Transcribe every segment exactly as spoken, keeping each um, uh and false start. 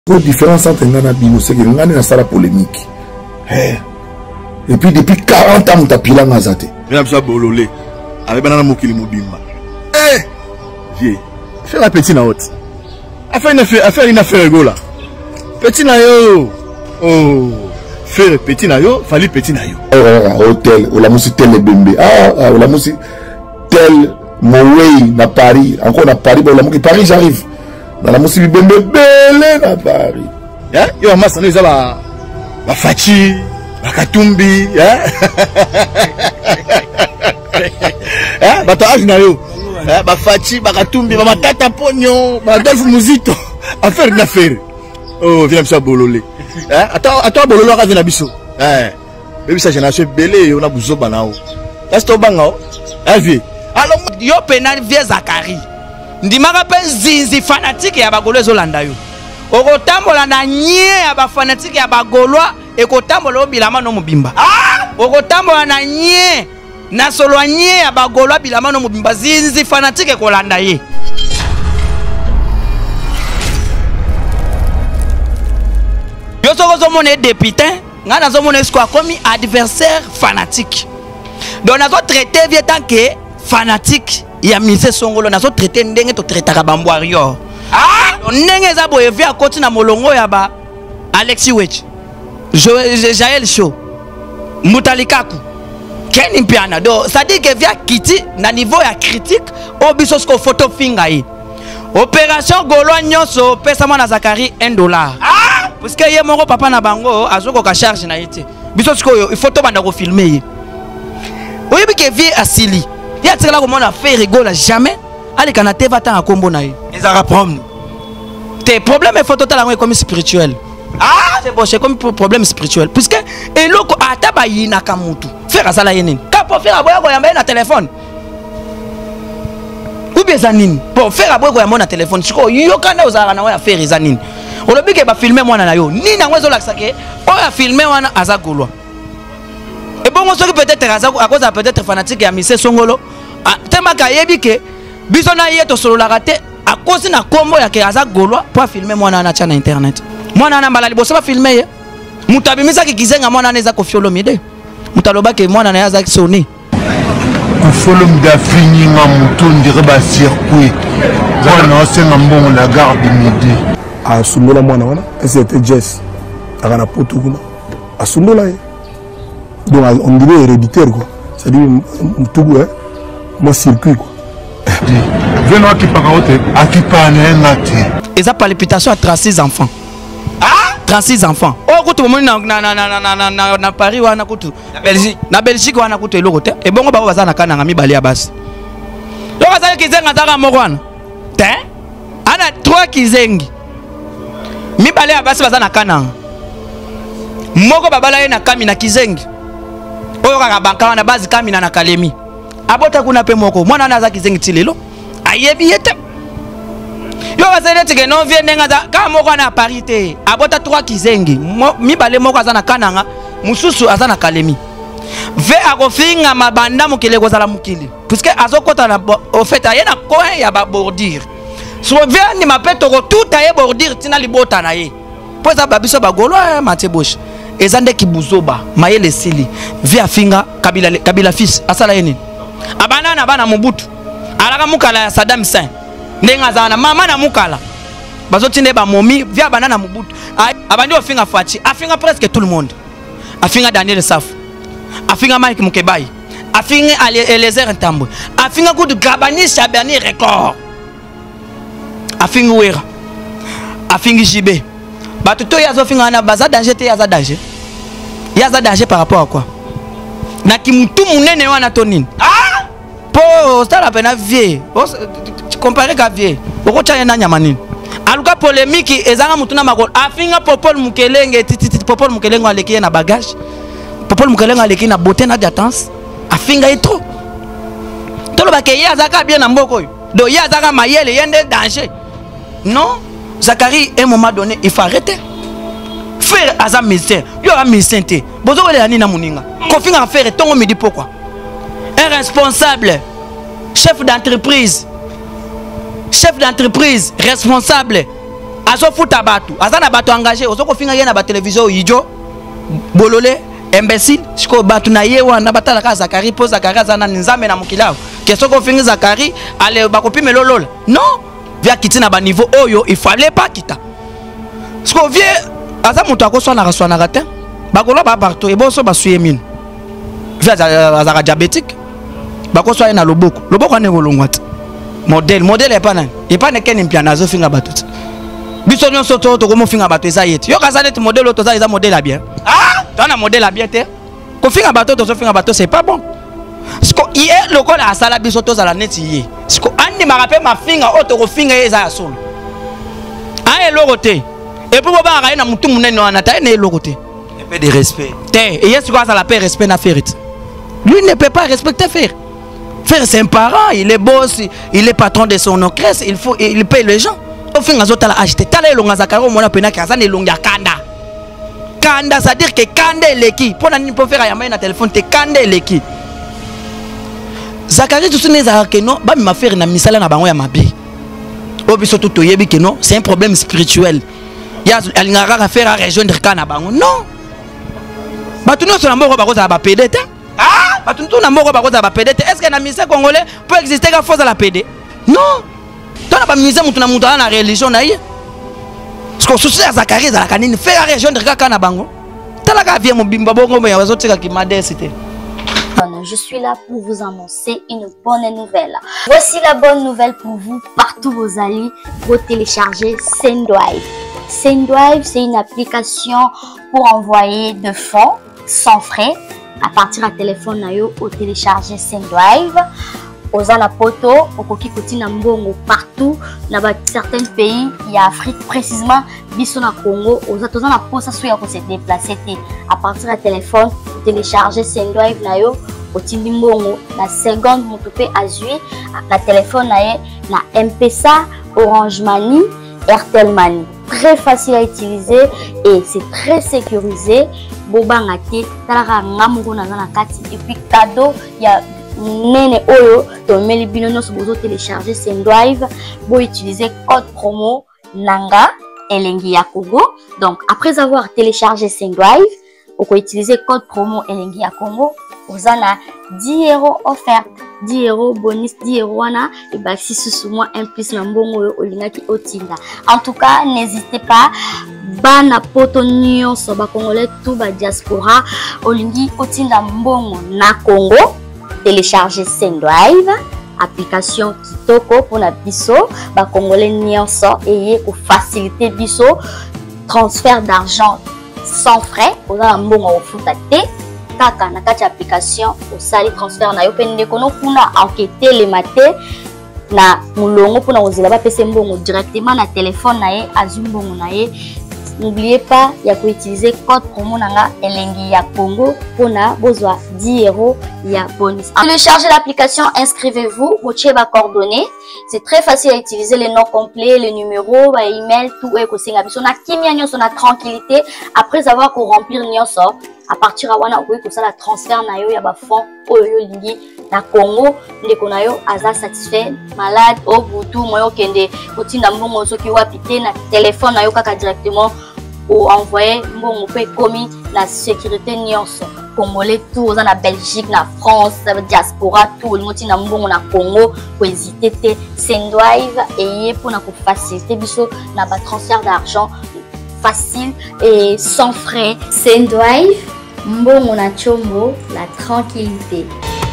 La différence entre Ngana Bino, c'est que Ngana n'a pas la polémique. Et puis depuis quarante ans, tu as pris la mazate. Je suis un bololé. Avec Banana Mokili Mobimba. Eh! Vieux. Fais la petite na haute. Affaire une affaire, affaire une affaire rigola. Petit na yo. Oh. Faire petit na yo, fallait petit na yo. Hôtel, ou la musique tel Bembe. Ah, ou la musique tel Moway na Paris. Encore na Paris, bon la musique Paris, j'arrive. Dans la musique Bembe, belé na Paris. Hein? Yo, ma sanou, ça va. La Fachi, la Katumbi, hein? Hein? Batarage na yo. Hein? Ba Fachi, ba Katumbi, ba Matata Pognon, ba Adolphe Muzito. Affaire une affaire. Oh, viens me bololé. Hein? Attends, attends, bololo ka vina biso. Hein? Baby sa génération belé, on a bouzo banao. Est-ce que bangao? Hein, vieux? Alors, yo penal vieux Zakari. Ndimaka pe zinzi fanatique ya bagolo ezolanda yo. Okotambola na nye ya ba fanatique ya bagolwa ekotambola bilama no mobimba. Ah! Okotambola na nye na solo nye ya bagolwa bilama no mobimba zinzi fanatique ekolanda ye. Yo soko zo mone député, nga na zo mone sko komi adversaire fanatique. Donc na zo traiter vieux tant que fanatique. Il y a mis Songolo na so traité ndenge to traiter ka bambwario. Ah! Ndenge za boye via koti na molongo ya ba Alexis Wech. Jaël Show. Mutalikaku. Ken Mpiana. Donc ça dit que via Kiti na niveau ya critique obiso sko photo finga yi. Opération Golo nyonso pesa mwana Zakari un dollar. Ah! Parce que ye moko papa na bango azoko ka charge na yite. Biso sko yo photo banda ko filmer yi. Oyebi ke vie asili. Il y a des gens qui ont fait rigoler jamais. Allez, quand tu vas à combo, ils ont rappris. Tes problèmes sont totalement comme spirituels. Ah, c'est bon, c'est comme problème spirituel. Puisque, et l'autre, à tabayi nakamutu. Faire ça la yénin. Quand pour faire aboyer, il y a un téléphone. Ou bien zanine. Pour faire aboyer, il y a un téléphone. Si vous avez un faire zanine. On a dit que va filmer moi na yo. Ni na wezo laksake. On a filmé moi na azagolwa. Et bon, on se peut-être à cause peut-être fanatique à Missé Songolo. Tellement qu'à Yébike, Bisona Yeto solo la raté à cause d'un combo ya Kaza Gaulois pour filmer moi na na internet. Moi na na malali bossa va filmer. Mutabimisa ki kizenga moi na neza ko fiolomide. Mutaloba ke moi na na za soni. Ko folom da fini nga mutundi reba circuit. Moi na senga mbongo la gare du midi. A sundola moi na wana, c'était Jess. Akana potuguna. A sundola ye. Donc on dirait héréditaire quoi. C'est-à-dire tout hein. Moi circuit quoi. Venons qui par côté, à qui parle un et ça palpitation à trente-six enfants. Ah, trente-six enfants. Oh kutu mo na na na na na na na Paris wana kutu. Na Belgique, na Belgique wana kutu eloko et bongo ba baza na kana ngami bali ya basi. Donc ça kizenga zaka mokwana. Te? Ana trois kizengi. Mi bali ya basi baza na kana. Moko babala ye na kami na kizengi. Oyo kaka banka na base kami na Kalemi. Abota kuna pe moko mwana na za kizengi tilelo. Ayebi yete. Yo bazele tike non vie ndenga za ka moko na parité. Abota trois kizengi. Mi bale moko azana kananga, mususu azana Kalemi. Ve akofinga mabanda mukile kozala mukili. Puisque azokota na au fait ayena coin ya ba bordure. So vie ni mapeto ko tout aye bordure tina libota na ye. Poza babiso bagolo matebosh. Ezande kibuzoba mayele sili via finga kabila kabila fils asala yeni abanana bana Mobutu alaka mukala ya Saddam Hussein ndenga zana mama na mukala bazotinde ba momi via banana Mobutu abandi ofinga Fachi afinga presque tout le monde afinga Daniel Saf afinga Mike Mukebai afinga Eliezer Ntambo afinga kudu Gabani Chabani record afinga Wera afinga Jibe batuto yazo finga na baza danger te yaza danger yaza danger par rapport à quoi na kimutu munene wana tonine ah po stala pena vie comparer ka vie oko chanya na nyamanini aluka polémique ezanga mutuna makolo afinga Popol Mukelenge titi Popol Mukelenge aleki na bagage Popol Mukelenge aleki na beauté na d'attente afinga etro tolo ba ke yaza ka bien na mboko yo do yaza ka mayele yende danger non. Zakari, à un moment donné, il faut arrêter. Faire Azam médecin, il y aura médecin. Bozo wele ani na muninga. Kofi nga faire tongo me dit pourquoi. Un responsable, chef d'entreprise, chef d'entreprise, responsable, azo futa batu azana batu engagé ozoko finga ye na ba télévision ijo bololé imbécile siko batu na ye wana batala ka Zakari po Zakari azana nzambe na mukilao kesoko finga Zakari ale bakopime lolola non via kitina ba niveau oyo il fallait pas kita siko vie aza mutu akoswana kaswana kate bakolo ba partout et boso ba suye mine via azaka diabétique bakoswa na loboko loboko ane kolongwata modèle modèle est pas nan et pas neken mpiana zo finga batu biso nyonso to to komo finga batu eza yeti yo kazaleti modèle to za eza modèle à bien ah tona modèle à bien te ko finga batu to zo finga batu c'est pas bon siko ié lokola asala biso to za la neti yé siko andi marape ma finga o to ko finga eza asolo a elorote et puis boba ka na mutu munene wana ta na elorote un peu de respect te et yesu ko ça la paix respect na faire lui ne peut pas respecter faire faire c'est un parent il est boss il est patron de son orchestre il faut il paye les gens au fin azota la acheter tala elonga Zakari mona pena kaza ne longa kanda kanda ça dire que kanda leki pona ni peut faire ya na téléphone te kanda leki Zakari tout ce n'est que non ba mi faire na misala na bango ya mabe o biso tout toyebi que non c'est un problème spirituel ya alingara faire rejoindre kana bango non ba tout nous sur la mort ba ko za ba pédé ah ba tout na mort ba ko za ba pédé est-ce que na misé congolais peut exister ka force la pédé non tona ba misé mutu na mutu na religion na ye parce que souci ya Zakari za la kanini faire rejoindre kana bango tala ka vie mo bimba bongo me yazo tika ki modeste. Je suis là pour vous annoncer une bonne nouvelle. Voici la bonne nouvelle pour vous, partout vous allez, vous télécharger Sendwave. Sendwave, c'est une application pour envoyer de fonds sans frais à partir du téléphone nayo au télécharger Sendwave. Aux anapoto, au koki koti na mbongo partout, dans certains pays, il y a Afrique précisément, biso na Congo, aux autres na posa souya ko se déplacer à partir du téléphone, télécharger Sendwave nayo. Au Timbongo, la seconde montopé azui, la téléphone na M P S A, Orange Money, Airtel Money. Très facile à utiliser et c'est très sécurisé. Bobangate, talara ngamungo na na kati et puis cadeau, il y a nene oyo, to meli binono so bozo télécharger Sendwave, bo utiliser code promo Nanga Elengi ya Congo. Donc après avoir téléchargé Sendwave, vous pouvez utiliser code promo Elengi ya Congo. Vous avez dix euros offert, dix euros bonus, dix euros wana et bah si ce sous moi un plus l'ambongo olingaki otinda. En tout cas, n'hésitez pas. Bana poto nyonso ba congolais tout ba diaspora olingi otinda mbongo na Congo. Télécharger Sendwave, application kitoko pour na biso ba congolais nyonso et pour faciliter biso transfert d'argent sans frais. Vous avez mbongo ofuta te. Kaka na kati application au sali transfert na yo pende kono kuna enquêter les maté na mulongo pour na ozela ba pese mbongo directement na téléphone na ye azumbongo na ye. N'oubliez pas il y a que utiliser code promo nanga Elengi ya Congo pour na bozwa dix euros ya bonus. Téléchargez l'application, inscrivez-vous, motiez ba coordonnées. C'est très facile à utiliser, les noms complets, les numéros, les emails, tout est possible. On a kimia nyonso na tranquillité après avoir qu'on remplir nyonso. À partir de wana okoki kosala transfert na yo ya ba fonds oyo lingi na Congo ndeko na yo aza satisfait malade au butu moyo kende kotinda mbongo soki wapi te na téléphone na yo kaka directement ou envoyer mbongo pe komi na sécurité nyonso congolais tout oza na Belgique na France diaspora tout le monde na mbongo na Congo ko hésiter te Sendwave et pour na ko faciliter biso na ba transfert d'argent facile et sans frais. Sendwave mbongo na chombo, la tranquillité.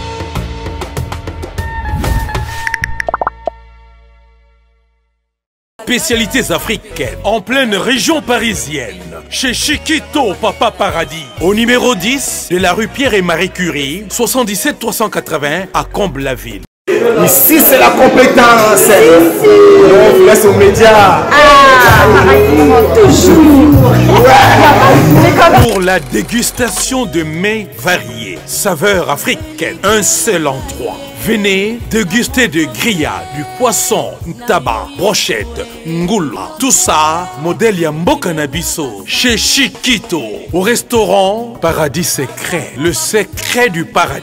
Spécialités africaines en pleine région parisienne, chez Chiquito Papa Paradis, au numéro dix de la rue Pierre et Marie Curie, soixante-dix-sept trois cent quatre-vingts à Comble-la-Ville. Ici c'est la compétence. On laisse aux médias. Ah, toujours. Ouais. Pour la dégustation de mets variés, saveurs africaines, un seul endroit. Venez déguster de grillades, du poisson, tabac, brochette, ngoula. Tout ça, modèle Yamboka Nabiso, chez Chiquito, au restaurant Paradis Secret, le secret du paradis.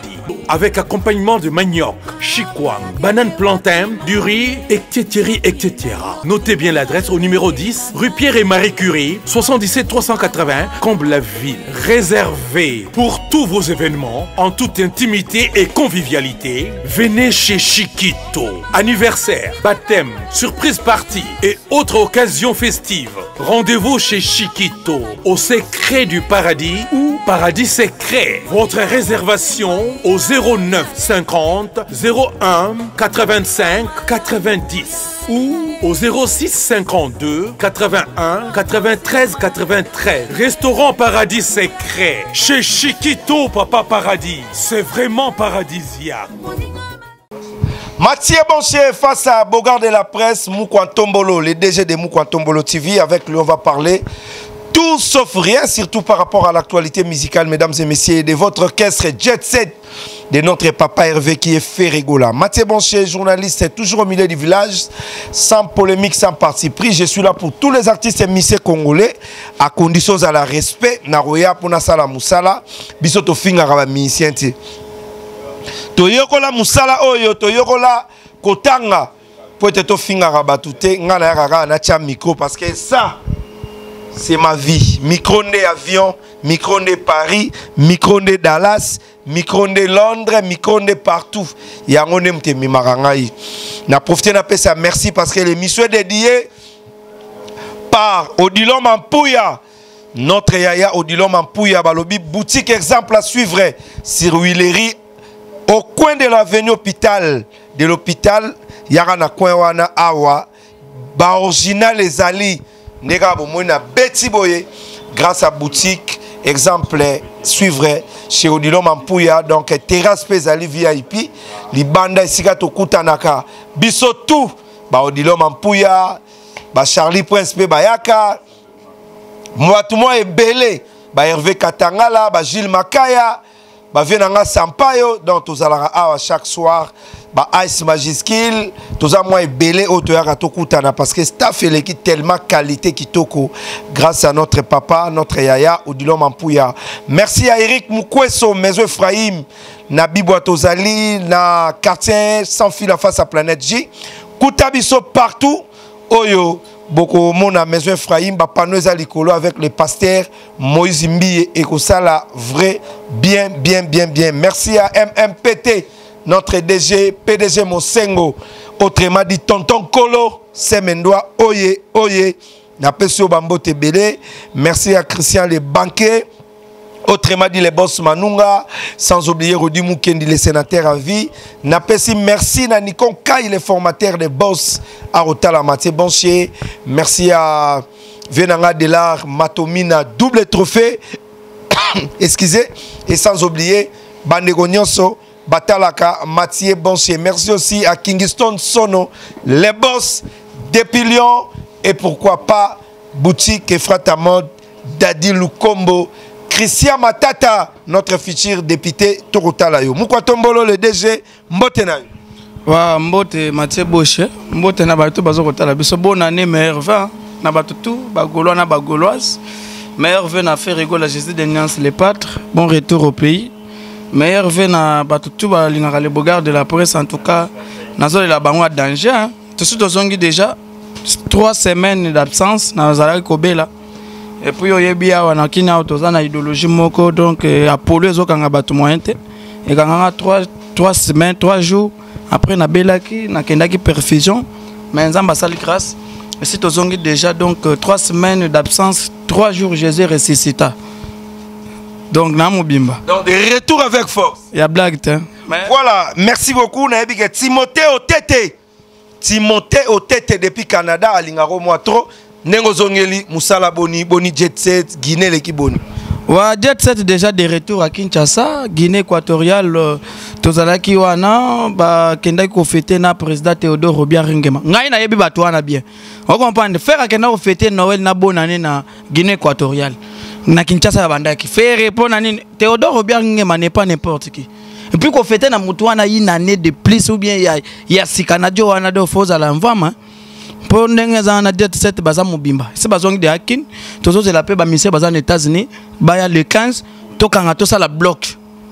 avec accompagnement de manioc, chikwang, banane plantain, du riz, et cetera et cetera. Notez bien l'adresse au numéro dix, rue Pierre et Marie Curie, soixante-dix-sept trois cent quatre-vingts, Comble-la-Ville. Réservé pour tous vos événements, en toute intimité et convivialité, venez chez Chiquito. Anniversaire, baptême, surprise party et autres occasions festives. Rendez-vous chez Chiquito, au secret du paradis ou paradis secret. Votre réservation au zéro neuf cinquante zéro un quatre-vingt-cinq quatre-vingt-dix ou au zéro six cinquante-deux quatre-vingt-un quatre-vingt-treize quatre-vingt-treize. Restaurant Paradis Secret chez Chiquito, Papa Paradis. C'est vraiment paradisiaque. Mathieu Boncher face à Bogard de la presse, Moukwantombolo, le D G de Moukwantombolo T V. Avec lui, on va parler tout sauf rien, surtout par rapport à l'actualité musicale, mesdames et messieurs, de votre orchestre Jet Set, de notre papa Hervé qui est fait rigola. Mathieu Boncher, journaliste, toujours au milieu du village, sans polémique, sans parti pris. Je suis là pour tous les artistes et musiciens congolais, à condition à la respect, Naroya pour Nasala Moussala, Bisoto Fingaraba musicien. Toyokola Moussala Oyo, Toyokola Kotanga, peut-être Fingaraba Touté, Ngana Yara, Nacha Micro, parce que ça, c'est ma vie. Micro-ondes avion, micro-ondes Paris, micro-ondes Dallas, micro-ondes Londres, micro-ondes partout. Il y a un homme qui m'a marangaï. Na profité na pesa merci parce que l'émission est dédiée par Odilon Mampouya. Notre Yaya Odilon Mampouya, balobi boutique exemple à suivre sur Huilerie au coin de l'avenue hôpital. De l'hôpital, yara na coin wana awa, ba original les ali. Grâce à boutique, exemple, suivre chez Odilon Mampouya, donc terrasse Pesali V I P, les bandes ici à Kutanaka, Bisotou, bah Odilon Mampouya, bah Charlie Prince P Bayaka, moi tout moi est belé, bah Hervé Katangala, bah Gilles Makaya, bah Venanga Sampayo, donc tous à chaque soir. Bah Ice Magiskill, tout ça moi est belé au théâtre Tokutana parce que staff est l'équipe tellement qualité qui toko grâce à notre papa, notre Yaya Odilon Mampouya. Merci à Eric Moukweso, Maison Ephraim, na Bibwa Tozali, na quartier sans fil en face à Planète J. Koutabiso partout, Oyo, beaucoup mon à Maison Ephraim, bah panoza likolo avec le pasteur Moïse Mbi et Kosala vrai, bien, bien, bien, bien. Merci à M M P T. Notre D G, P D G Mosengo, autrement dit Tonton Kolo, Semendoa, Oye, Oye, Napesio Bambo Tebele, merci à Christian les banquiers, autrement dit les boss Manunga, sans oublier Rodi Moukendi, les sénateurs à vie, Napesi, merci à Nikon Kai, les formateurs des boss, à Rotala Mathieu Boncher, merci à Venanga Delar, Matomina, double trophée, excusez, et sans oublier Bandegonyonso, Batalaka, Mathieu Boncher. Merci aussi à Kingston Sono, les boss depuis Lyon et pourquoi pas boutique et Fratamode, Dadi Lukombo, Christian Matata, notre futur député Torotalayo. Moukwantombolo, le D G, Mbotenayo. Wa Mbote Mathieu Boncher, Mbote na bato bazo kotala biso bonne année meilleur vin na bato tout ba gaulois na ba gauloise. Meilleur vin na fait rigoler la Jésus de Niance les pâtres. Bon retour au pays. Meilleur vin na batutu ba lingaka le Bogard de la presse en tout cas nazo la bango à danger hein. Tout suite ozongi déjà trois semaines d'absence na zala kobela et puis oyebi awa na kina autoza na idéologie moko donc Apollo ezokanga batu moyen te et kanga trois trois semaines trois jours après na belaki na kendaki perfusion mais nzamba sali grâce et si tozongi déjà donc trois semaines d'absence trois jours Jésus ressuscita. Donc, donc, de retour avec force. Il y a blague. Mais... Voilà, merci beaucoup. Timothée Otete. Timothée Otete depuis Canada, à Lingaro Moitro. Nengozongeli, Moussala Boni, Boni Jet Set, Guinée l'équipe Boni. Ouais, Jet Set déjà de retour à Kinshasa, Guinée équatoriale. Tozalaki wana, ba kenda ko fêter na président Théodore Robiar Ringema. Ngai na yebi batwana bien. On comprend. Faire kenda ko fêter Noël na bonne année na Guinée équatoriale. Na Kinshasa bandaki faire répondre à Théodore Robiar Ngema n'est pas n'importe qui et puis qu'on fêtait na mutuana une année de plus ou bien il y a il y a si Canadien wana do foza la mvama pour ndengeza na Jet Set baza mobimba c'est bazongi de hakin tozo de la paix ba mission baza aux États-Unis ba ya le quinze to kanga to ça la bloc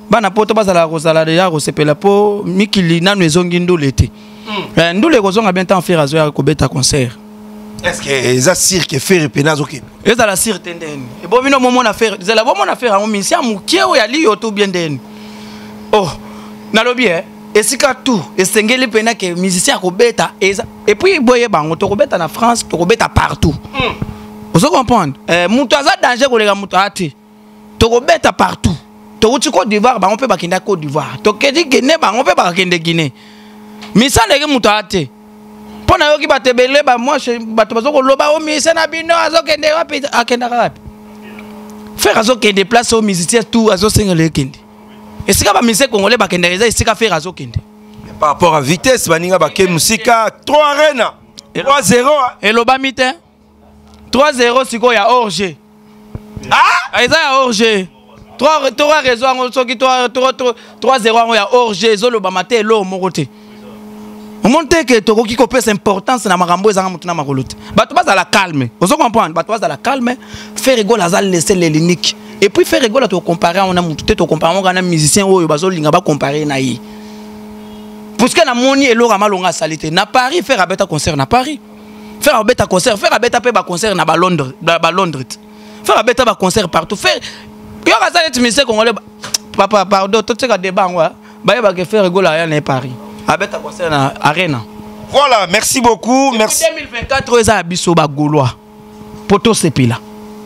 bana poto bazala kozala deja kosepela po mikili nanu ezongi ndule te ndule kozonga bientôt faire azo ya kobeta concert. Est-ce que eza cirque faire penazo ke ezala cirque ndeni e bo bino momo na faire ezala bo mona faire en misia mukie o ya liyo to bien ndeni oh nalobi eh esika tout esengeli pena ke musicien kobeta eza et puis boye bango to kobeta na France to kobeta partout. Vous comprenez eh muto aza danger kolega muto ati to kobeta partout. Tokuti Côte d'Ivoire ba on peut bakenda Côte d'Ivoire to kedi Guinée ba on peut bakende Guinée misande ke muto ate pona yoki batebele ba moi bato bazoko loba o mise na bino azokende wapi akenda wapi faire azokende place au musicien tout azosengele kende esika ba mise congolais bakende eza esika faire azokende par rapport à vitesse baninga bake musika trois arena trois zéro et loba mite trois zéro siko ya orge ah eza ya orge trois trois raisons soki trois trois zéro ya orge zo loba mate lo mokote on monte que to ki kopesa importance na makambo ezanga mutu na makolote bato bazala calme vous comprenez bato bazala calme faire rigole azal laisser les liniques et puis faire rigole to comparer on a mutu te to comparer on a musicien oyo bazo linga ba comparer na yi parce que na moni elora malonga salite na Paris faire abeta concert na Paris faire abeta concert faire abeta pe ba concert na ba Londres ba Londres faire abeta ba concert partout faire yo ka salite musicien congolais papa pardon to tseka débat ngwa ba ba ke faire rigole ya na Paris abeta concert na arena. Voilà, merci beaucoup. Et merci. deux mille vingt-quatre eza abiso ba Gaulois. Poto sepila.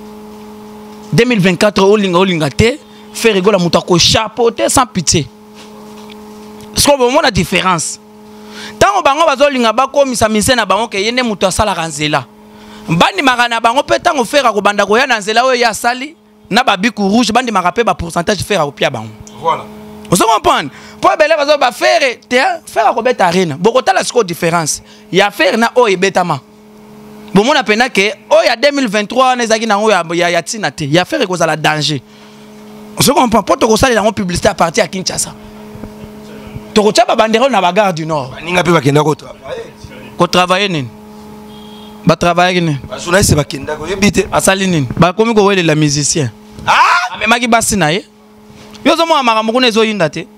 deux mille vingt-quatre olinga olinga te faire rigola muta ko chapeauter sans pitié. Parce que bon la différence. Tant bango bazolinga bakomisa mise na bango ke yende muta sala kanzela. Bandi magana bango pe tango faire ko banda ko ya na nzela oyo ya sali na babiku rouge bandi marape ba pourcentage faire ko pia bango. Voilà. Vous comprenez? Pour belé bazo ba faire te faire ko beta arena. Bokota la score différence. Ya faire na o ebetama. Bon mon apena ke o ya deux mille vingt-trois na ezaki na o ya ya tina te. Ya faire ko za la danger. Vous comprenez? Pour to ko sala la publicité à partir à Kinshasa. To ko tshaba bandero na bagarre du Nord. Ninga pe bakenda ko travailler. Ko travailler nini? Ba travailler nini? Ba journaliste bakenda ko yebite. Asali nini? Ba komi ko wele la musicien. Ah! Amemaki basi na ye. Yo zo mo amakambo ko nezo yinda te.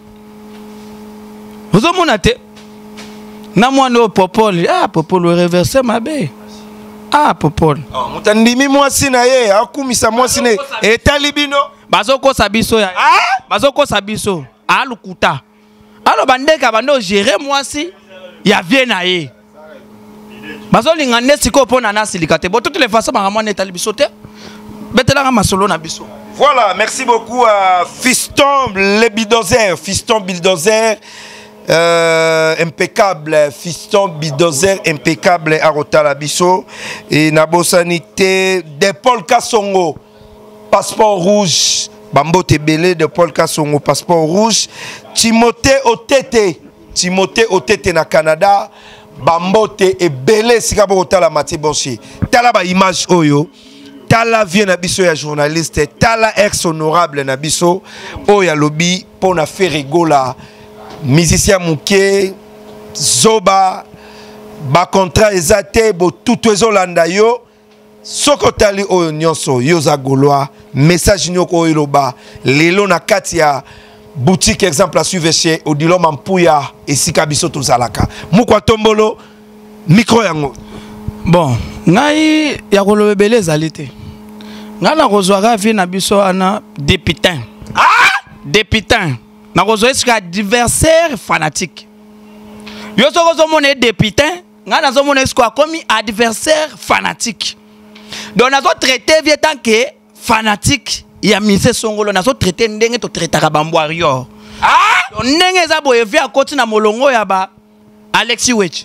Vous mona te na mwana o popole ah popole reverser mabe ah popole ah mutandimi mwasi na ye akumisa mwasi ne etali bino bazoko sabiso ya ah bazoko sabiso alukuta alo bandeka bando gérer mwasi ya vie na ye bazo linga nesiko pona na silikate bo toutes les façons makamwa etali biso te betela masolo na biso. Voilà, merci beaucoup à Fiston le Bulldozer, Fiston Bulldozer. Euh, impeccable, Fiston Bulldozer, impeccable à Rotalabiso et Nabosanité de Paul Kassongo, passeport rouge, Bambo Tebele de Paul Kassongo, passeport rouge, Timothée Otete, Timothée Otete na Canada, Bambo Te et Belé Sikabo Rotala Mati Bonchi, Talaba image Oyo. Tala vie nabiso ya journaliste, tala ex honorable nabiso, Oya lobby pour na faire rigola. Musicien Mouké, Zoba, ba contrat ezate, bo tout ezolanda yo, sokotali oyo nyonso, yoza Gaulois, message nyoko oyo loba, lelo na kati ya boutique exemple à suivre chez Odilo Mampuya et Sika biso tozalaka. Mukwa tombolo, micro yango. Bon, ngai ya kolobe belé zalité. Nga na kozwaka vi na biso ana députin. Ah! Députin. Na kozwa eska adversaire fanatique. Yo so kozo mona députin, nga na zo mona eska komi adversaire fanatique. Donc na zo traiter vie tant que fanatique ya mise songolo na zo traiter ndenge to traitaka bambwario. Ah! Donc ndenge za boye vi akoti na molongo ya ba Alexis Wech.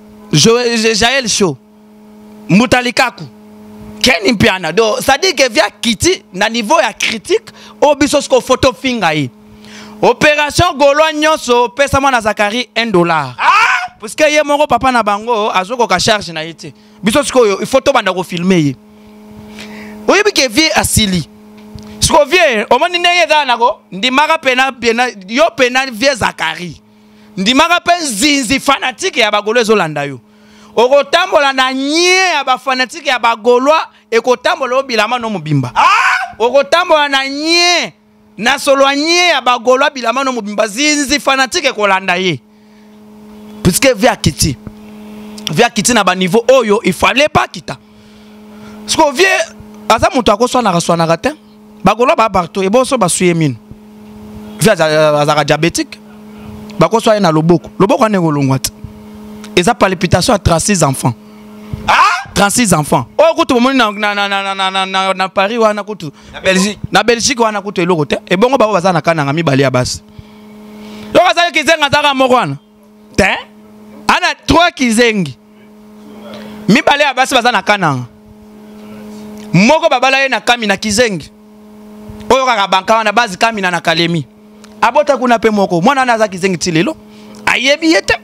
Jaël Show. Mutalikaku. Ken Piana. Donc ça dit que via Kiti na niveau ya critique au biso sko photo finga yi. Opération Gaulois nyonso pesa mwana Zakari un dollar. Ah! Parce que ye moko papa na bango azoko ka charge na yete. Biso sko yo il faut to banda ko filmer yi. Oyebi ke vie asili. Sko vie o moni ndenge za nako ndimaka pena pena yo pena vie Zakari. Ndimaka pe zinzi fanatique ya bagolo ezolanda yo. Okotambola na nye ya ba fanatique ya ba Gaulois ekotambola obilama no mobimba. Ah! Okotambola na nye na soloigné ya bagolo bilama no mobimba zinzi fanatique kolanda ye puisque via kiti via kiti na ba niveau oyo il fallait pas kita parce que vie aza moto akoswana kaswana kate bagolo ba partout et bon so ba suye mine via azaka diabétique bakoswa na loboko loboko ane kolongwata eza palpitation à trente-six enfants. Ah, trente-six enfants. Oh, kutu bomoni na na na na na na na Paris wana kutu. Na Belgique. Na Belgique wana kutu eloko te. E bongo ba baza na kana ngami bali ya basi. Yo baza kizenga zaka moko wana. Te? Ana trois kizengi. Mi bali ya basi baza na kana. Moko babala ye na kami na kizengi. Oyo kaka banka wana basi kami na na Kalemi. Abota kuna pe moko. Mwana na za kizengi tilelo. Ayebi yete.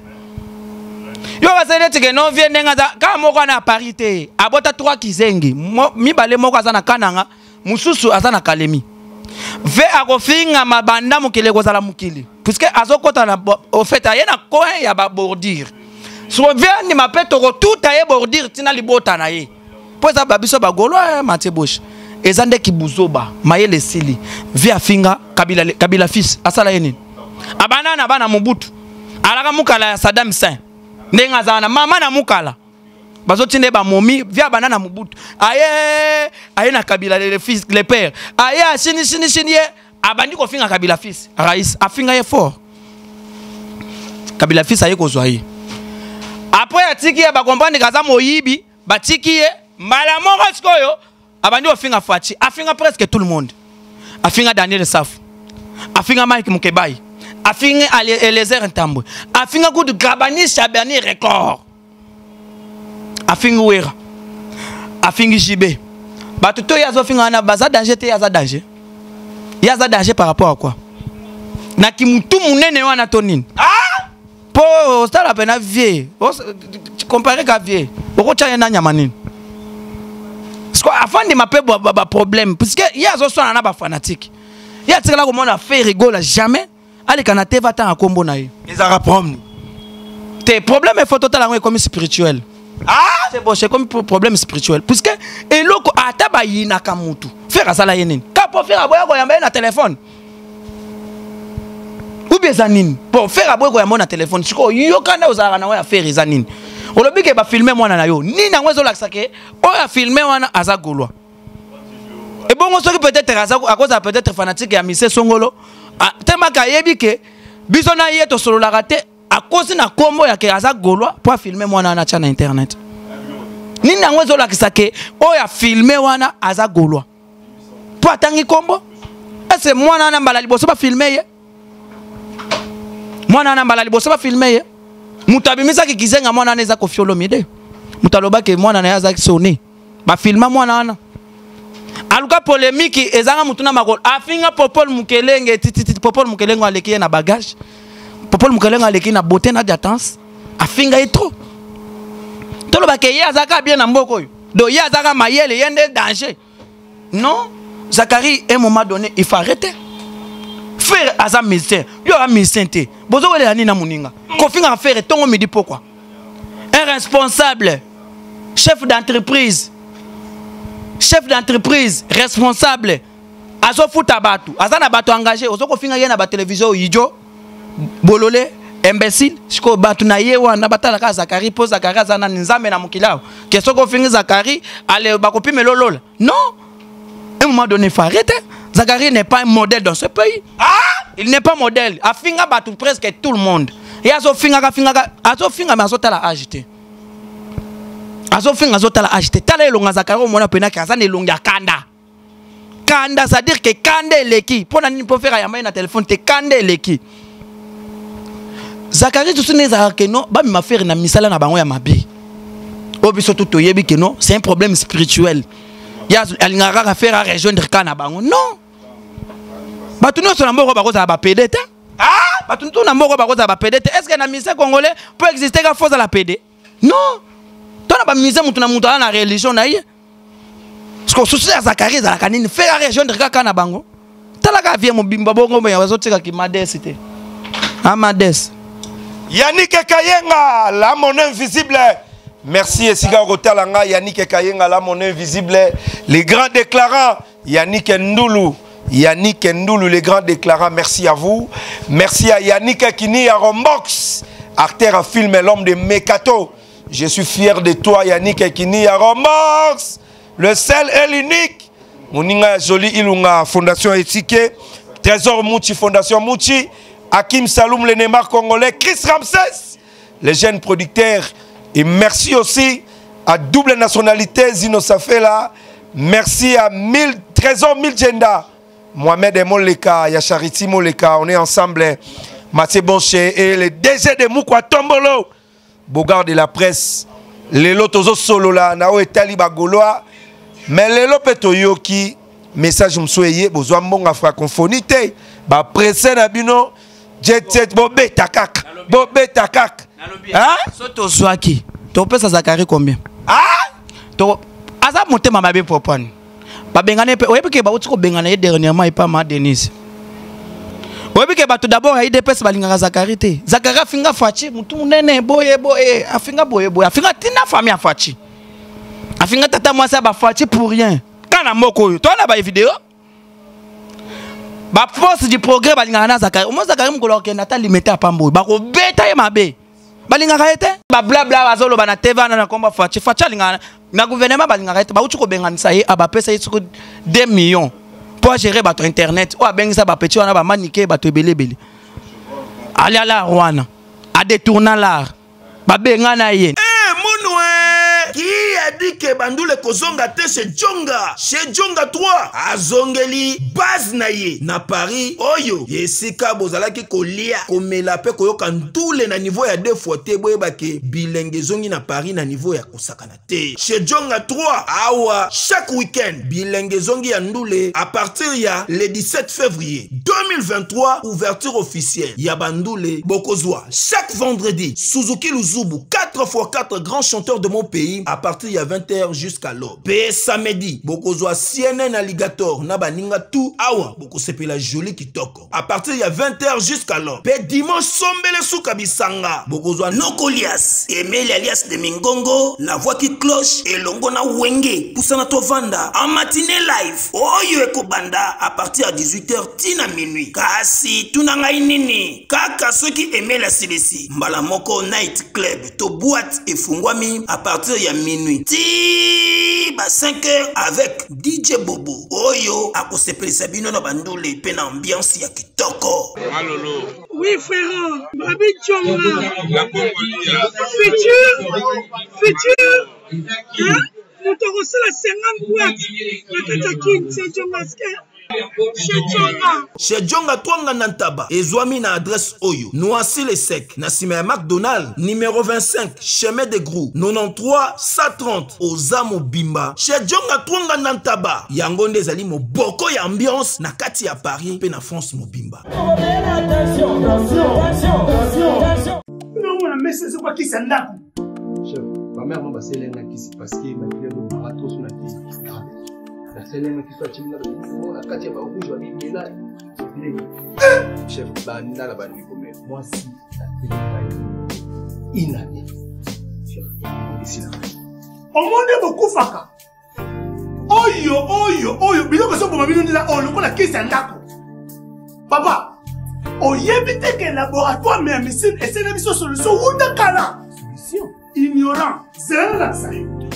Yo basele tike no vie ndenga za ka moko na parité abota trois kizengi mi bale moko azana kananga mususu azana Kalemi ve akofinga mabanda mukile kozala mukili puisque azokota na au fait ayena coin ya ba bordir so vie ni mapeto ko tout aye bordir tina libota na ye po za babiso bagolo Mathieu Bosch ezande kibuzoba mayele sili vie afinga kabila kabila fils asala yeni abana na bana Mobutu alaka mukala ya Saddam Hussein ndenga zana mama na mukala bazotinde ba momi via banana Mobutu aye aye na kabila les fils les pères aye chini chini chini abandi ko finga kabila fils rais afinga ye fort kabila fils aye ko zwaye après atiki ba comprendre kaza moyibi batiki ye mala moko skoyo abandi ko finga Fachi afinga presque tout le monde afinga Daniel Saf afinga Mike Mukebai afinga Eliezer Ntambwe afinga kudu Grabani Chabani record afinga Wera afinga Jibe batuto yazo finga na baza danger te yaza danger yaza danger par rapport à quoi na kimutu munene wana tonine ah po stala pena vie comparer ka vie oko cha na nyama nini parce que afin de m'appeler ba problème parce que yazo sona na ba fanatique ya tikala ko mona fait rigoler jamais. Allez, quand tu vas t'en combo na ye. Les arabes tes problèmes est total comme spirituel. Ah, c'est bon, c'est comme problème spirituel. Puisque et loko ataba yina kamutu. Faire ça la yenen. Ka pour faire aboya ko yamba na téléphone. Ou bien zanine. Pour faire aboya ko yamba na téléphone. Siko yo kana ozara na wa faire zanine. Olobi ke ba filmer mwana na yo. Ni na ngwezo laksa ke o ya filmer wana aza golwa. Et bon on se peut-être à cause peut-être fanatique ya Mise Songolo. Tema ka yebi ke biso na yeto solo la raté à cause na kombo ya ke aza golwa pour filmer mwana na chana internet. Ni na ngwezo la kisake o ya filmer wana aza golwa. Pour atangi kombo est-ce mwana na mbala liboso ba filmer ye? Mwana na mbala liboso ba filmer ye? Mutabimisa ki kizenga mwana na eza ko fiolomide. Mutaloba ke mwana na yaza soni. Ba filma mwana wana. Aluka polémique ezanga mutuna makolo afinga Popol Mukelenge titi Popol Mukelenge aleki na bagage Popol Mukelenge aleki na beauté na d'attente afinga etro tolo ba ke yazaka bien na mboko yo do yazaka mayele yende danger non Zakari à un moment donné il faut arrêter faire azam médecin yo a médecin té bozo wele ani na muninga ko finga faire tongo midi pourquoi un responsable chef d'entreprise chef d'entreprise responsable azo futa batu azana batu engagé ozoko finga yena ba télévision ijo bololé imbécile siko batu na ye wana batala ka Zakari po Zakari azana nzambe na mukilao ke soko finga Zakari ale bakopime lolola non à un moment donné il faut arrêter. Zakari n'est pas un modèle dans ce pays. Ah, il n'est pas modèle a finga batu presque tout le monde et azo finga ka finga azo finga mais azo tala agité azo finga azo tala agité tala elonga Zakari mona pena ka azana elonga kanda kanda, ça veut dire que kanda eleki pour nani pour faire yamba na téléphone te kanda eleki Zakari tout ne za que non ba mi ma faire na misala na bango ya mabe obiso tout toyebi que non c'est un problème spirituel ya alingara faire rejoindre kana bango non batu no so na mboko bakoza ba P D T ah batu no na mboko bakoza ba P D T est-ce que na mise congolais peut exister ka force la P D non tona ba mise mutu na mutu na religion na ye parce que souci ya Zakari za kanini faire rejoindre kana bango talaka vie mo bimba bongo me wazotika ki modeste amades Yannick Kayenga, la monnaie invisible. Merci Esiga Rotalanga, Yannick Kayenga, la monnaie invisible. Les grands déclarants, Yannick Ndoulou, Yannick Ndoulou, le grand déclarant, merci à vous. Merci à Yannick Akini, à Rombox, acteur à film L'homme de Mekato. Je suis fier de toi, Yannick Akini, à Rombox, le seul et l'unique. Moninga Joli Ilunga, Fondation Éthique, Trésor Mouchi, Fondation Mouchi, Hakim Saloum, le Neymar congolais, Chris Ramsès, les jeunes producteurs. Et merci aussi à double nationalité, Zino Safela. Merci à mille, Trésor mille Genda. Mohamed et Moleka, Yachariti Moleka, on est ensemble. Mathieu Bonché et le D G de Moukwa Tombolo. Bogard de la presse. Lelo Tozo Solo là, Nao et Taliba Goloa. Mais Lelo Petoyoki, message m'souye, besoin de francophonie. Ba presse Nabino, jet set, Bobé Takak. Bobé Takak. Hein? Soto Zwaki. Tu peux ça Zakari combien? Ah? Tu as monté ma baby pour prendre. Ba bengane pe oyebi ke ba utiko bengana dernièrement et pas ma Denise. Oyebi ke ba tout d'abord a idée pesa balingaka Zakari te. Zakari afinga fachi mutu munene boye boye afinga boye boye afinga tina famille fachi. Afinga tata moi ça ba fachi pour rien. Kana moko toi na ba vidéo. Ba force du progrès balingaka na Zakari. Au moins Zakari mukolo ke nata limité a pambo. Ba ko beta ye mabe. Balingaka ete ba bla bla bazolo bana T V na komba fachi fachi lingana. Na gouvernement balingaka ete ba utiko benganisa ye aba pesa ye deux millions pour gérer bato internet ou abengisa ba petit wana ba maniquer bato ebele bele ali ala Rwanda a détourner l'art ba bengana ye. Eh monoué qui a dit que Bandoule kozonga te chez Djonga chez Djonga trois azongeli base na ye na Paris oyo yesika bozalaki kolia komela pe koyoka ndule na niveau ya deux fois te boyeba ke bilenge zongi na Paris na niveau ya kosakana te chez Djonga trois awa chaque week-end bilenge zongi ya ndule à partir ya le dix-sept février deux mille vingt-trois ouverture officielle ya Bandoule bokozwa chaque vendredi Suzuki Luzubu quatre fois quatre grands chanteurs de mon pays à partir de vingt heures jusqu'à l'aube. P samedi, bokozwa C N N Alligator na baninga tout awa boko sepela joli kitoko. À partir de vingt heures jusqu'à l'aube. P dimanche sombele souka bisanga. Bokozwa Nokolias, Emile alias de Mingongo, la voix qui cloche et longo na wenge. Poussana tovanda en matinée live. Oyo eko banda à partir de dix-huit heures tina minuit. Kasi tunanga inini. Kaka ceux qui aimaient la silesi. Mbala moko night club to boîte et fungwami à partir de minuit. Ti ba cinq heures avec D J Bobo. Oyo akosepeli sabino na Bandoule pe na ambiance ya kitoko. Malolo. Oui frère, Babi Djonga. La Congolia. Futur. Futur. Hein? Nous te reçons la cinquante boîtes. La Katakin, c'est Djonga. Chez Djonga Twanga Nantaba, Ezwami na adresse Oyo, Noisy les Secs, Nassime McDonald, numéro vingt-cinq, chemin de Grou, quatre-vingt-treize cent trente, Ozamo Bimba. Chez Djonga Twanga Nantaba, Yangonde Zali mo boko ya ambiance, na kati ya Paris, pe na France mo Bimba. Attention, attention, attention, attention. Non, on a mis ce quoi qui s'en a. Chef, ma mère m'a passé l'un qui s'est passé, m'a dit que ma trop sur la tête. C'est l'un qui soit timide, on a quatre fois rouge, on est là. Chef, banda la bande comme moi si la télé inane. Chef, on décide. On m'a beaucoup faka. Oyo, oyo, oyo, bien que ça pour ma vie nous là, on le connaît qui s'en a. Papa, on y évite que laboratoire mais médecine et c'est une solution ou d'accord. Solution. Ignorant, c'est là ça.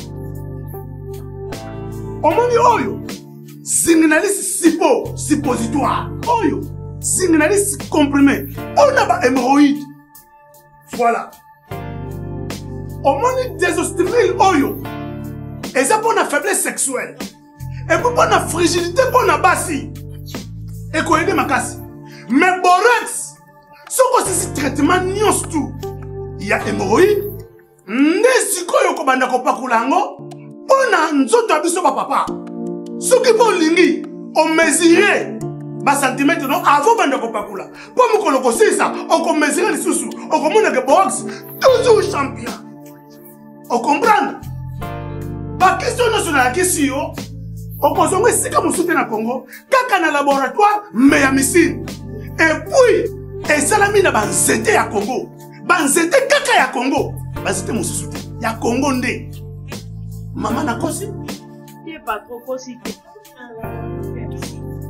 Omoni oyo signaliste sipo suppositoire oyo signaliste comprimé on a ba hémorroïde voilà omoni désostimile oyo et ça pour la faiblesse sexuelle et pour la fragilité pour la basi et quoi aider makasi mais borax ce que c'est traitement nyos tout il y a hémorroïde ndesiko yo ko banda ko pakulango. On a un autre abisso papa. Ce qui peut lingi, on mesure bas centimètres non avant bande ko pakula. Pour me koloko ça, on peut mesurer les sous-sous. On commande que box toujours champion. On comprend? Pas question nationale question. On consomme c'est comme soutien na Congo, kaka na laboratoire mais ya missile. Et puis et ça la mine ba nzete ya Congo. Ba nzete kaka ya Congo. Ba nzete mon soutien. Ya Congo ndé. Maman n'a pas si. Il n'est pas trop possible. Eh,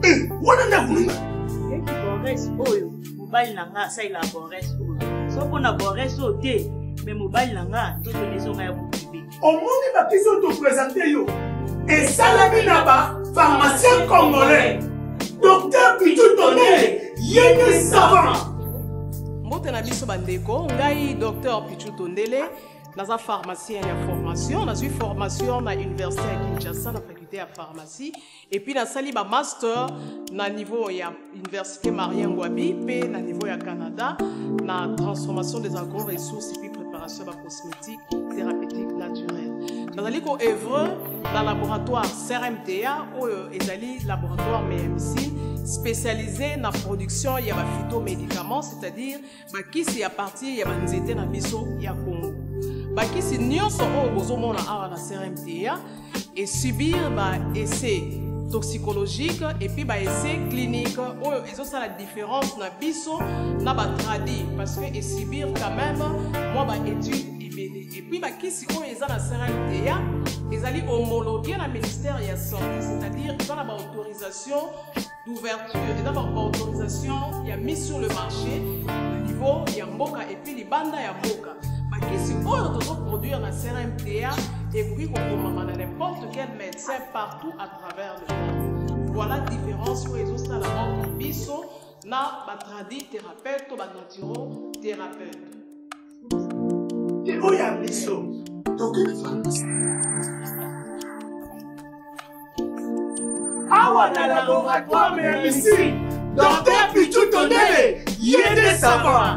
wana nde kuninga bores oyo mobali na nga asalela bores oyo soko na bores oyo te me mobali na nga tozolesonga ya bokibe omoni bakisi oyo topresente yo esalami na bapharmacien congolais docteur Pichu Tondele yende savant mbote na biso bandeko ngai docteur Pichu Tondele naza pharmacien ya formation nazwi formation na université ya Kinshasa na faculté ya pharmacie et puis nasali ba master na niveau ya université Marien Ngouabi pe na niveau ya Canada na transformation des agro-ressources et puis préparation de cosmétiques thérapeutiques naturelles nazali ko œuvre dans laboratoire C R M T A oyo ezali laboratoire M M C spécialisé dans la production ya ba phytomédicaments c'est-à-dire bakisi ya partie ya banzete na biso ya Congo bakisi nyonso oyo bozomona awa na C R M T A et subir ba essai toxicologique et puis ba essai clinique oyo ezosala la différence na biso na ba tradi parce que et subir quand même moi ba étude ebele et puis bakisi oyo eza na C R M T A ezali homologué na ministère ya santé c'est-à-dire dans la autorisation d'ouverture et d'abord autorisation il y a mis sur le marché au niveau ya mboka et puis libanda ya mboka bakisi oyo tozoproduire na C R M T A et puis kokomama na n'importe quel médecin partout à travers le monde. Voilà la différence oyo ezosala entre biso na batradi thérapeute to banaturo-thérapeute. Et oyo ya biso tokende pharmacie awa na laboratoire M M C docteur Pichu Tondele yende savant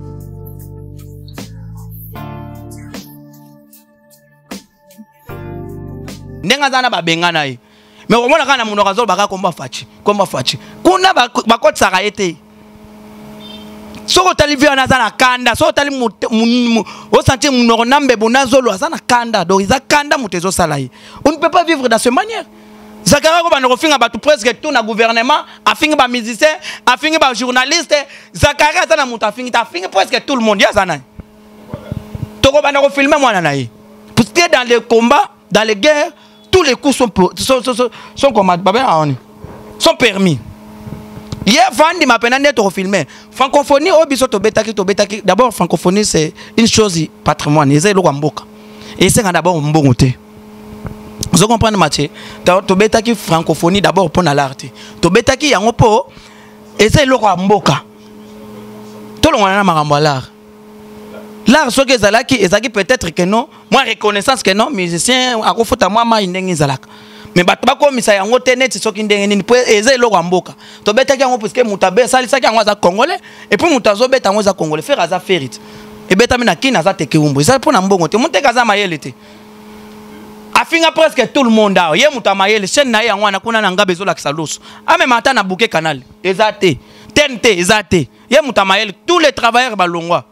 ndenga zana babengana ye mais omona kana munoko azolo baka komba fachi komba fachi kuna bakotsaka ete soko tali via na zana kanda soko tali o sentir munoko nambe bonazolo azana kanda donc iza kanda mutezo sala ye on ne peut pas vivre dans cette manière. Zakara ko banoko finga batu presque tout na gouvernement afinga ba musicien afinga ba journaliste Zakara azana muta afinga afinga presque tout le monde ya zana toko banoko filmer mwana na ye parce que dans les combats dans les guerres tous les coups sont sont sont, sont, sont comme sont permis. Hier Fandi m'a peine de filmer. Francophonie au biso to betaki to betaki. D'abord francophonie c'est une chose patrimoine. Ils lo mboka. Et c'est d'abord mbongote. Vous comprenez Mathieu? To betaki francophonie d'abord pour na l'art. To betaki yango po et c'est lo mboka. Tout le monde na makambo l'art. L'art ce que zalaki ezaki peut-être que non moi reconnaissance que non musicien akofota moi ma ndenge zalaka mais bato bakomisa yango te net soki ndenge nini po eza eloko mboka to betaki yango parce que mutabe salisaki yango za congolais et puis mutazo beta yango za congolais faire aza ferit et beta mina kina za teke umbo ça pour na mbongo te muteka za mayele te afinga presque tout le monde awo ye mutamayele chaîne na yango na kuna na ngabe zola kisaloso ame mata na bouquet canal eza te T N T eza te ye mutamayele tous les travailleurs balongwa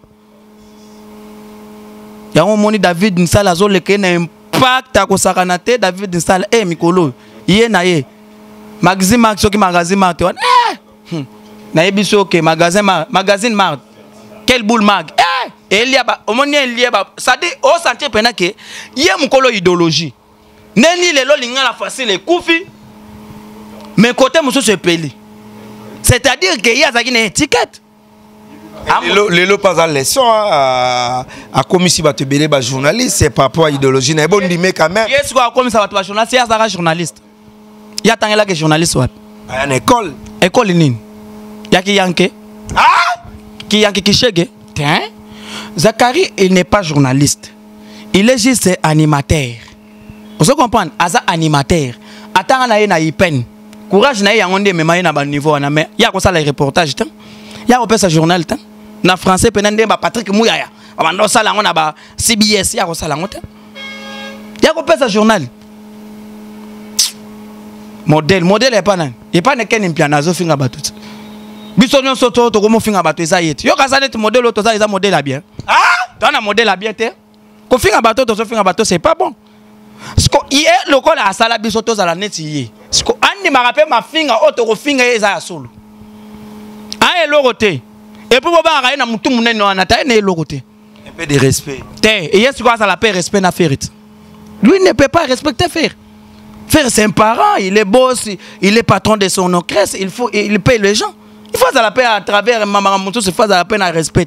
yango moni David Nsala zoleke na impact akosaka na te David Nsala eh mikolo ye na ye magazine mark soki magazine mark eh hmm. na yebiso ke magazine magazine mark quel boule mag eh elia ba omoni elia ba ça dit au sentir pena ke ye mukolo idéologie neni lelo lingala facile kufi mais côté mususu epeli c'est-à-dire que ya zaki na étiquette. Les lots pas à leçon à commis si tu belé ba journaliste c'est par rapport à idéologie na bon dimé quand même. Yes quoi commis ça ba journaliste ya zaka journaliste. Ya tangela que journaliste wat. À une école. École nini? Ya ki yanke. Ah! Ki yanke ki chege. Tiens. Zakari il n'est pas journaliste. Il est juste animateur. Vous comprenez? Aza animateur. Atanga na ye na ipen. Courage na ye yangonde mema na ba niveau na mais ya ko ça les reportages tant. Ya ko pesa journal tant. Na français penande ba Patrick Mouyaya abando sala ngona ba C B S ya ko sala ngota ya ko pesa journal modèle modèle est pas nan et pas neken impianazo finga batut biso nyon soto to ko mo finga batu eza yeti yo kasanet modèle to za eza modèle a bien ah tana modèle a bien te ko finga batu to so finga batu c'est pas bon sko ie lokola asala biso to za la net yi sko andi ma rappel ma finga o to ko finga eza ya solo a elorote. Et puis, un peu de respect. Et est-ce que ça la paix respect na faire? Lui ne peut pas respecter faire. Frère, c'est un parent, il est boss, il est patron de son orchestre, il, faut, il paye les gens. Il faut la paix à travers Maman Moutou, il faut la peine à respect.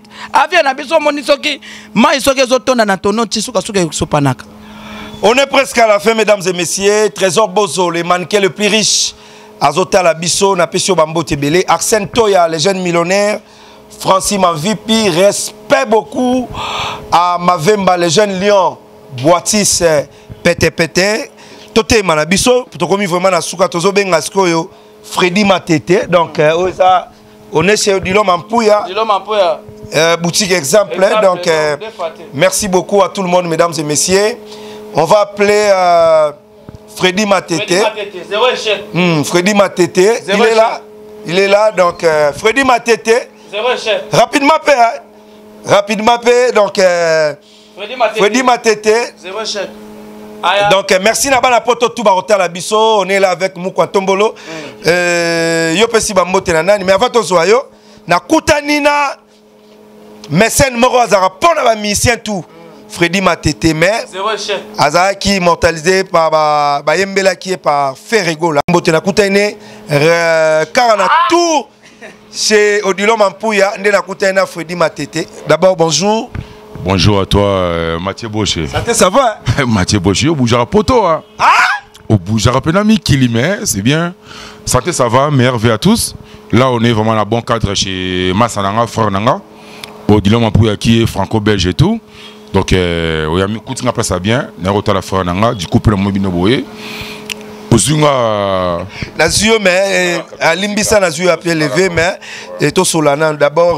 On est presque à la fin, mesdames et messieurs. Trésor Bozo, les mannequins le plus riche. Azota Labisso, Napesio Bambo Tebele. Arsène Toya, les jeunes millionnaires. Francis Mavipi, respect beaucoup à Mavemba, les jeunes lions. Boitis, Pété Pété. Toté Manabisso, pour te commis vraiment à Souka Tozo Bengaskoyo. Freddy Matete, donc euh, on est chez Odilo Mampouya, euh, boutique exemple, exemple donc euh, merci beaucoup à tout le monde, mesdames et messieurs. On va appeler euh, Freddy Matete. Freddy Matete, zéro échec. Mmh, Freddy Matete, zéro il échec. Est là, il est là, donc euh, Freddy Matete. Zéro échec. Rapidement, paix, hein? Rapidement, paix, donc euh, Freddy Matete. Freddy Matete. Zéro échec. Donc merci Nabana Poto Toubarotel Abisso, on est là avec Moukwa Tombolo. Euh yo pesi ba mbote na nani mais avant to soyo na kutanina mécène moro azara pona ba musicien tout. Freddy Matete mais azara qui immortalisé par ba ba yembela qui est par Ferrego la mbote na kutane car na tour chez Odilo Mampouya ndé na kutana Freddy Matete. D'abord bonjour. Bonjour à toi, euh, Mathieu Boché. Ça te ça va? Mathieu Boché, au Boujara Poto. Hein. Ah? Au Boujara Penami Kilimé, c'est bien. Santé, ça va, meilleur vie à tous. Là, on est vraiment dans le bon cadre chez Massananga, frère Nanga. Au Diloma Pouya qui est franco-belge et tout. Donc, euh, on a mis coup de place à bien. Nerota la frère Nanga, du couple de Mobino Boye. Ozunga. Nazio, mais à Limbissa, Nazio a pied levé, mais et tout Solana. D'abord,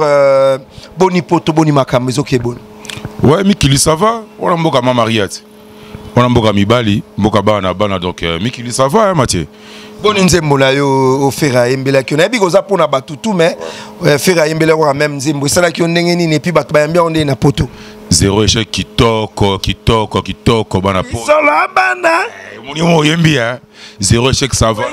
Boni Poto, Boni Makam, mais ok, bon. Ouais, Mikili, ça va. On a mboka Mamariat. On a mboka Mibali, mboka Bana Bana, donc euh, Mikili, ça va, hein, Mathieu. Bon, nous avons au Fera Yembela qui on a dit qu'on a pour na batutu, mais Fera Yembela on a même Zembo. C'est là qui on n'est ni puis bat bien on est na poto. Zéro échec qui toque, qui toque, qui toque, Bana poto. Ils sont là, Bana. Mon Yembi, hein. Zéro échec, ça va.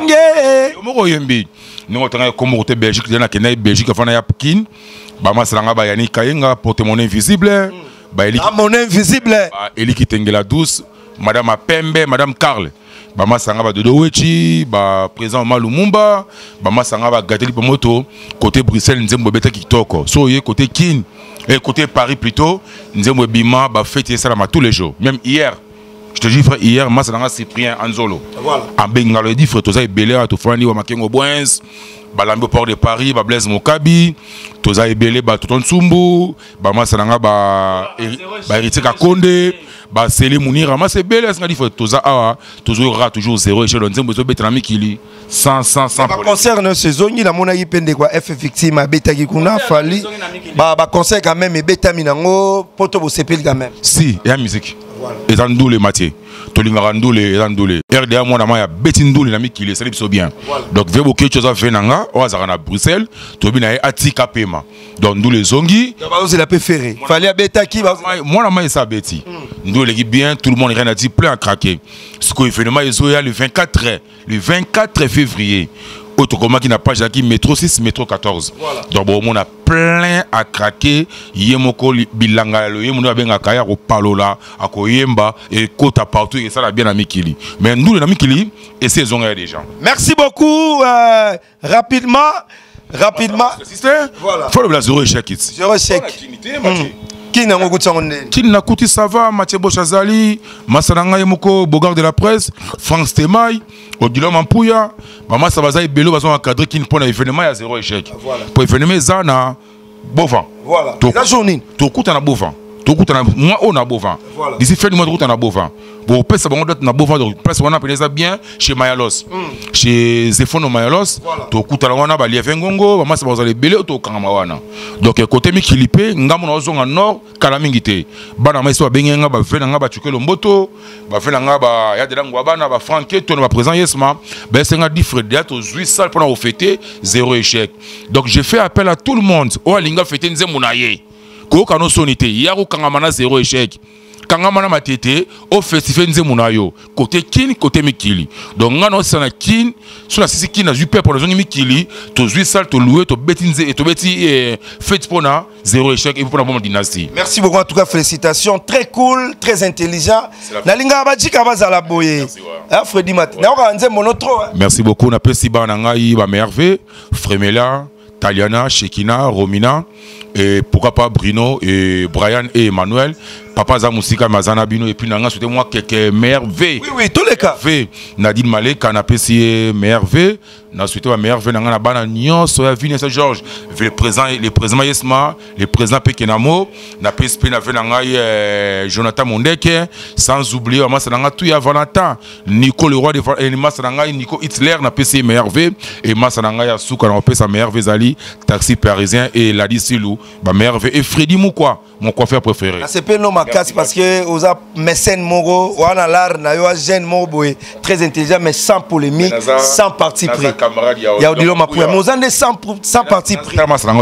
Mon Yembi. Nous on a comme côté Belgique, il y a qui Belgique, enfin il y a Pekin. Bama Salanga Bayani Kayenga, porte-monnaie invisible. Ah, mon invisible. Eli Kitengela douce, Madame Apembe, Madame Karl. Bama Sangaba de Dowechi, ba président Malumumba, Bama Sangaba Gateli Pomoto, côté Bruxelles, Nzembo Beta Kitoko. Soye côté Kin, et côté Paris plutôt, Nzembo Bima, ba fête ça tous les jours. Même hier, je te dis frère, hier, Masanga Cyprien Anzolo. Voilà. En Bengalo, il dit frère, tout ça est belé à tout frandi, ou Makengo Boens. Balambo port de Paris, ba Blaise Mokabi, toza ebele ba Toton Tsumbu, ba Masananga ba ba Héritier Kakonde, ba Sele Mounira, ma c'est belé ça dit toza awa, toujours toujours zéro échelle on zembo zo betrami kili cent cent cent. Ba concerne saison ni la mona yipende quoi F victime beta ki kuna fali. Ba ba conseil quand même beta minango poto bo sepel quand même. Si, et la musique. Et dans les Mathieu. Tolinga Ndoule et Ndoule. R D A moi na ya beti Ndoule na mikili ça libso bien. Donc vebo quelque chose à faire nanga o azara na Bruxelles, to bina atika pema. Donc Ndoule zongi, ba oser la préférée. Fallait beta ki moi na mai ça beti. Ndoule qui bien, tout le monde rien a dit plein à craquer. Ce qu'on fait le vingt-quatre le vingt-quatre février. Autocoma qui n'a pas jacqué métro six, métro quatorze. Voilà. Donc bon, on a plein à craquer. Yemoko bilanga le yemono abenga kaya ko palola, ako yemba et kota partout et ça l'a bien ami Kili. Mais nous les amis Kili et ces ongles des gens. Merci beaucoup. Euh, rapidement, rapidement. Voilà. Faut le zéro échec. Zéro échec. Qui n'a pas de Qui n'a coûté ça va, Mathieu Bochazali, Massananga Yemoko, Bogard de la presse, France Temaï, Odilo Mampouya, Maman Sabazaï Bello, Bazon encadré qui ne prend l'événement à zéro échec. Pour l'événement, Zana, Bovan. Voilà. La journée. Tout coûte en Bovan. Tout coûte en moi, on a Bovan. D'ici fin du mois de route, on a Bovan. Pour passer bon date na Bovan, donc place on appelle ça bien chez Mayalos. Chez Zephono Mayalos, tout coûte en wana ba liefengongo, Maman Sabazaï Bello, tout Kamawana. Donc côté mi Kilipe, ngamo na ozonga nord, Kalamingite. Bana maiso bengenga ba venanga ba tuke lomboto, ba venanga ba ya de langwa bana ba franke to na présent yesma, ben c'est nga dit Frédéric aux huit salles pendant au fêter zéro échec. Donc je fais appel à tout le monde. O alinga fêter nze munaye. Ko kano sonité, yaro kangamana zéro échec. kangama na matete au festival nzembo na yo côté kin côté mikili donc ngano sana kin sur la sisi kin na jupe pour les gens mikili to zui sal to louer to beti nze et to beti fête pour na zéro échec et pour la bombe dynastie. Merci beaucoup en tout cas, félicitations, très cool, très intelligent. Nalinga badjika bazala boye. Ah Freddy Mat. Na ka nze monotro. Merci beaucoup na pesi ba na ngai ba merveille Fremela, Taliana, Shekina, Romina et pourquoi pas Bruno et Brian et Emmanuel. Papa Zamusika Mazana Bino et puis Nanga souhaitez moi quelques merveilles. Oui oui, tous les cas. V Nadine Malek canapé si merveille. Na souhaité ma merveille Nanga na bana Nyon Soya Vinessa Georges. Le président le président Yesma, le président Pekenamo, na P S P na Nanga Jonathan Mondeke, sans oublier Massa Nanga tout ya Valentin, Nico le roi de Massa Nanga Nico Hitler na P C merveille et Massa Nanga ya Souka na P S merveille Zali, taxi parisien et Ladi Silou, ba merveille et Freddy Moukwa, mon coiffeur préféré. C'est pas non casse parce que aux mécène moro on a l'art na yo jeune moro très intelligent mais sans polémique sans parti pris il y a Odilo Mapouya mais aux ande sans sans parti pris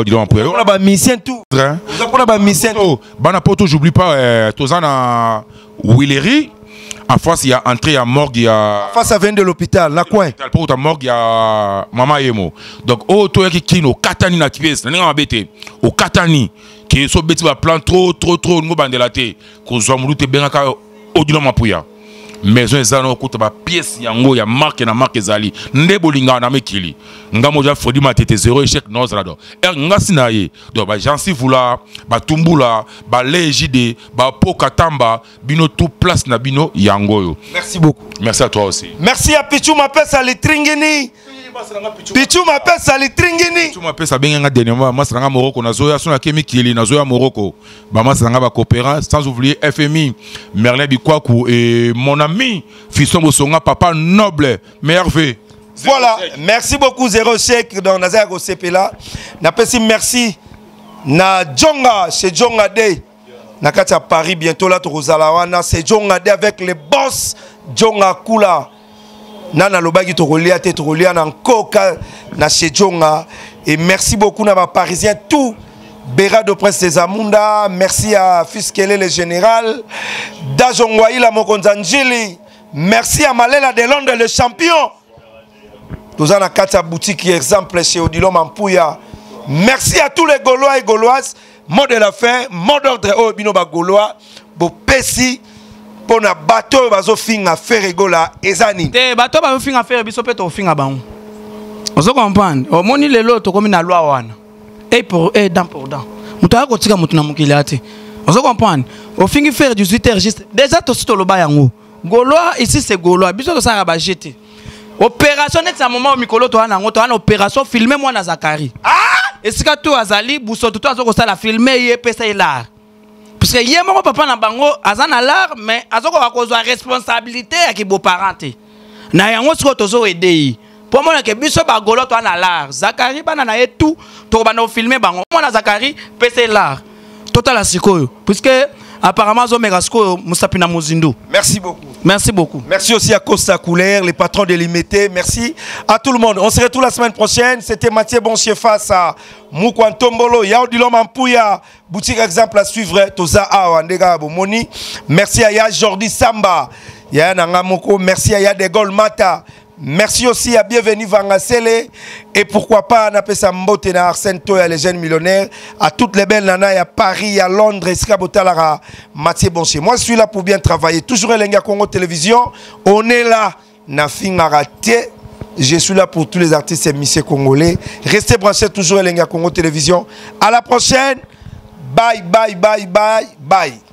on a ba mission tout on a ba mission bana poto j'oublie pas tozana Willery en face il y a entrée à morgue il y a face à vingt de l'hôpital la coin pour ta morgue il y a Mama Yemo donc oh toi qui kino katani na pièce na nga bete au katani qui sont bêtis va plan trop trop trop nous bandelaté qu'on soit moulu te bien ka Odilo Mapouya maison ezano kuta ba pièce yango ya marque na marque zali ndebolinga na mekili ngamo ja Freddy Matete zéro échec non zalado er ngasi na ye donc ba jansi vula ba tumbula ba lejide ba pokatamba bino tout place na bino yango yo. Merci beaucoup. Merci à toi aussi. Merci à Pichou Mapesa les Tringini. Pichou Mapesa les Tringini. Pichou Mapesa benga dernièrement masanga Morocco na zoya sona kemi kili na zoya Morocco ba masanga ba coopéra sans oublier F M I Merlin Bikwaku et mon ami Fisson Bosonga papa noble merveille. Voilà, merci beaucoup zéro chèque dans Nazar O C P là. Na pesi merci na Djonga chez Djonga Day. Na katia Paris bientôt là to Rozalawana c'est Djonga Day avec les boss Djonga Kula. Nana lobaki to rolia te to rolia na Koka na chez Djonga et merci beaucoup na ba parisien tout Béra de Prince des Amunda, merci à Fiskele le général Dajongwaï la Mokonzanjili. Merci à Malela de Londres le champion. Nous avons une boutique exemple chez Odilo Mapouya. Merci à tous les Gaulois et Gauloises. Mot de la fin, mot d'ordre au Binoba Gaulois. Bo pesi pour na bateau bazo finga faire gola ezani. Te bateau bazo finga faire biso pe to finga ba. On se comprend. O moni lelo to komi na loi wana. Et pour et dent pour dent. Muta ko tika mutu na mukili ate. On se comprend. O fingi faire dix-huit heures juste. Déjà to sito loba yango. Gaulois ici c'est Gaulois. Biso to ça ba jeter. Opération net à un moment au Mikolo to ana ngoto ana opération filmer moi na Zakari. Ah! Et si tout azali buso tout azo ko sala filmer yé pesa ila. Parce que yé mon papa na bango azana l'art mais azo ko kozwa responsabilité ya ki beau parenté. Na yango siko tozo aider. Pour moi que biso ba Gaulois to ana l'art. Zakari bana na yé tout to bana filmer bango. Moi na Zakari pesa l'art. Total asiko puisque apparemment zo megasko musapina muzindu. Merci beaucoup. Merci beaucoup. Merci aussi à Costa Couleur, les patrons de l'Imité. Merci à tout le monde. On se retrouve la semaine prochaine. C'était Mathieu Bonchier face à Moukwantombolo, Yaoudilo Mapouya, boutique exemple à suivre, Toza Awandega Bomoni. Merci à Ya Jordi Samba, Ya Nangamoko. Merci à Ya Degol Mata. Merci aussi à Bienvenue Vangasele et pourquoi pas à Napesa Mbote na Arsène Toya, les jeunes millionnaires, à toutes les belles nanas, à Paris, à Londres, Skabotalara, Mathieu Bonchier. Moi je suis là pour bien travailler. Toujours Elenga Congo Télévision. On est là, Nafin Araté. Je suis là pour tous les artistes et musiciens congolais. Restez branchés toujours Elenga Congo Télévision. À la prochaine. Bye, bye, bye, bye, bye.